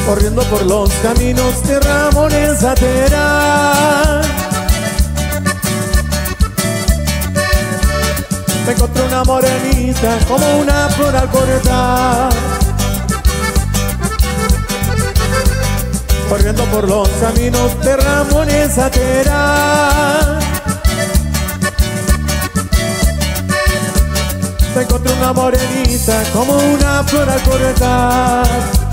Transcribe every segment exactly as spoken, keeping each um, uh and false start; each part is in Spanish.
corriendo por los caminos de Ramones Atera. Me encontré una morenita como una flor al cortar, corriendo por los caminos de Ramones Atera. Me encontré una morenita como una flor al cortar.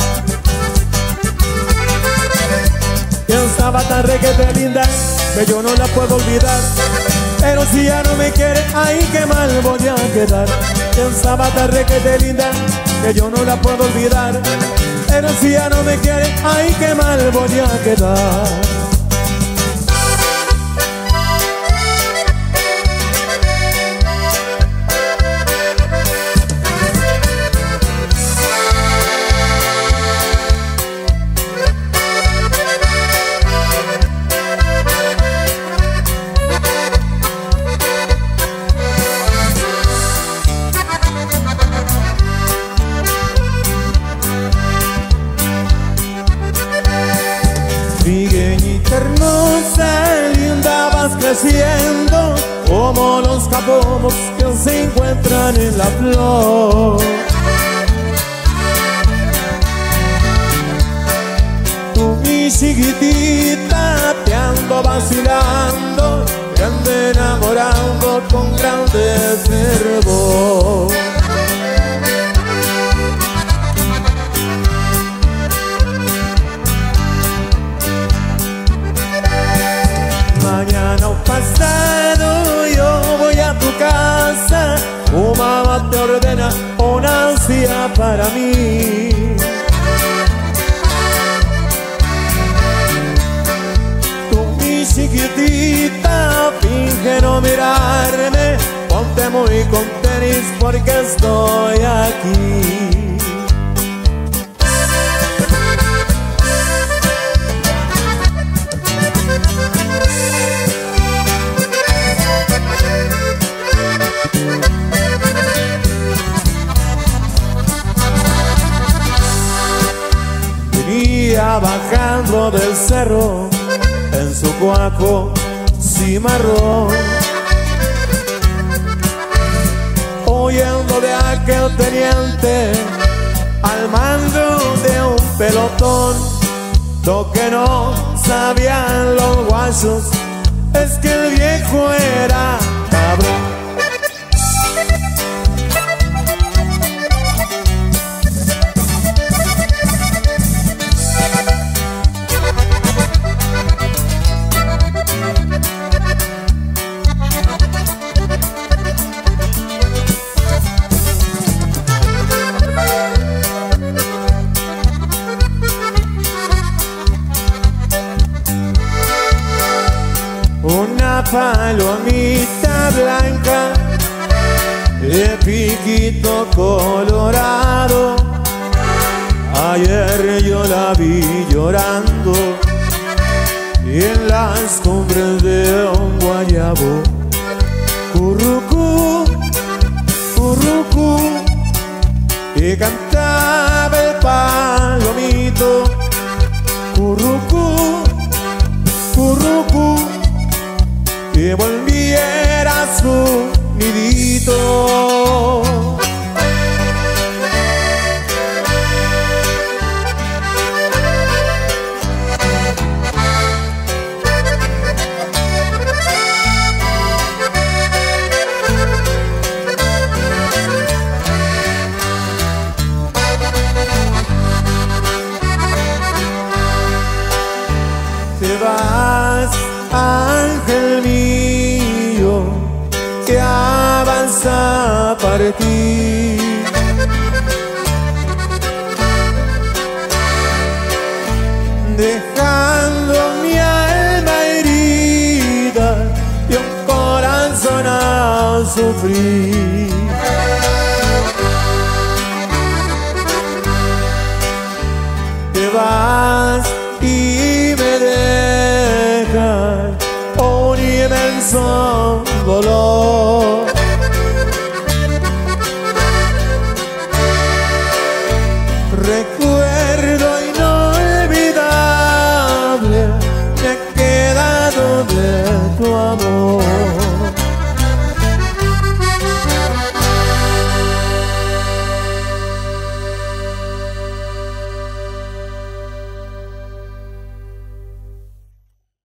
Y estaba tan requete linda que yo no la puedo olvidar. Pero si ya no me quiere, ay, qué mal voy a quedar. Y estaba tan requete linda que yo no la puedo olvidar. Pero si ya no me quiere, ay, qué mal voy a quedar. Trigueñita hermosa, linda vas creciendo como los capomos que se encuentran en la flor. Tú, mi chiquitita, te ando vacilando, te ando enamorando con grande fervor. Mañana o pasado yo voy a tu casa, tu mamá te ordena una ansia para mí. Tú, mi chiquitita, finge no mirarme, ponte muy con tenis porque estoy aquí. Venía bajando del cerro en su guaco cimarrón, oyendo de aquel teniente al mando de un pelotón. Lo que no sabían los guachos es que el viejo era cabrón. Una palomita blanca de piquito colorado, ayer yo la vi llorando en las cumbres de un guayabo. Currucú, currucú, y cantaba el palomito. Currucú, currucú, que volviera a su nidito. Te vas, ángel mío, que avanza para ti. Dejando mi alma herida y un corazón a sufrir. Te vas y me dejas un inmenso dolor.